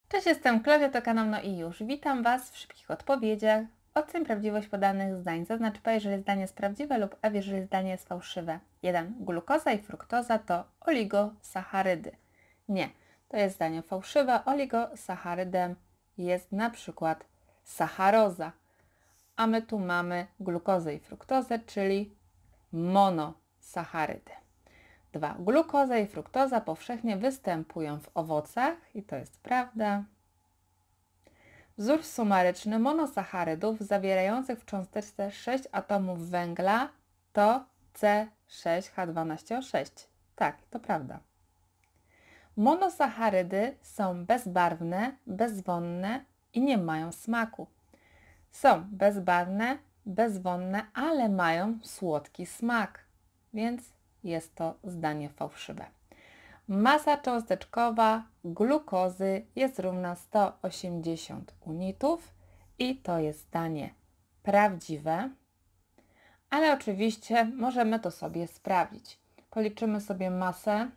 Cześć, jestem Klaudia, to kanał No i już. Witam Was w szybkich odpowiedziach. Oceń prawdziwość podanych zdań. Zaznacz P, jeżeli zdanie jest prawdziwe lub F, jeżeli zdanie jest fałszywe. 1. Glukoza i fruktoza to oligosacharydy. Nie, to jest zdanie fałszywe. Oligosacharydem jest na przykład sacharoza. A my tu mamy glukozę i fruktozę, czyli monosacharydy. 2. Glukoza i fruktoza powszechnie występują w owocach i to jest prawda. Wzór sumaryczny monosacharydów zawierających w cząsteczce 6 atomów węgla to C6H12O6. Tak, to prawda. Monosacharydy są bezbarwne, bezwonne i nie mają smaku. Są bezbarwne, bezwonne, ale mają słodki smak, więc jest to zdanie fałszywe. Masa cząsteczkowa glukozy jest równa 180 unitów i to jest zdanie prawdziwe, ale oczywiście możemy to sobie sprawdzić. Policzymy sobie masę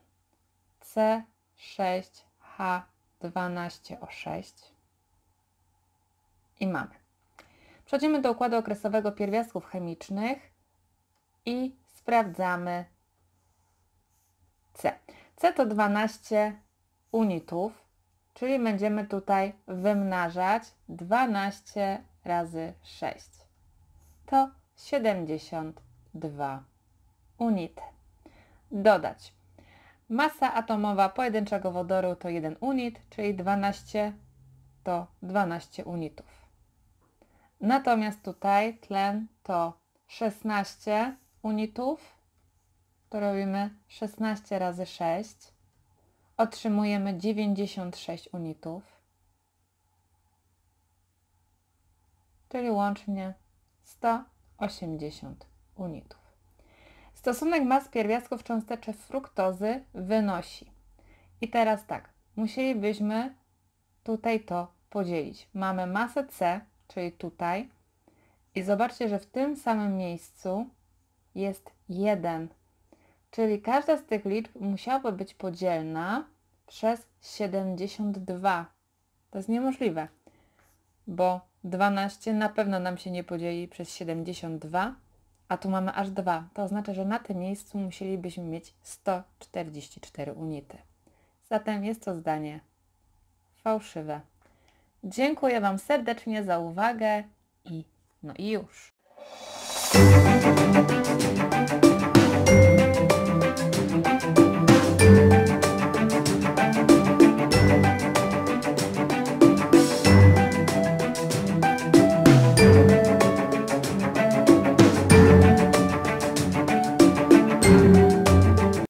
C6H12O6 i mamy. Przechodzimy do układu okresowego pierwiastków chemicznych i sprawdzamy C. C to 12 unitów, czyli będziemy tutaj wymnażać 12 razy 6. To 72 unity. Dodać. Masa atomowa pojedynczego wodoru to 1 unit, czyli 12 to 12 unitów. Natomiast tutaj tlen to 16 unitów. To robimy 16 razy 6. Otrzymujemy 96 unitów. Czyli łącznie 180 unitów. Stosunek mas pierwiastków cząsteczek fruktozy wynosi. I teraz tak, musielibyśmy tutaj to podzielić. Mamy masę C, czyli tutaj. I zobaczcie, że w tym samym miejscu jest 1. Czyli każda z tych liczb musiałaby być podzielna przez 72. To jest niemożliwe, bo 12 na pewno nam się nie podzieli przez 72, a tu mamy aż 2. To oznacza, że na tym miejscu musielibyśmy mieć 144 unity. Zatem jest to zdanie fałszywe. Dziękuję Wam serdecznie za uwagę i no i już.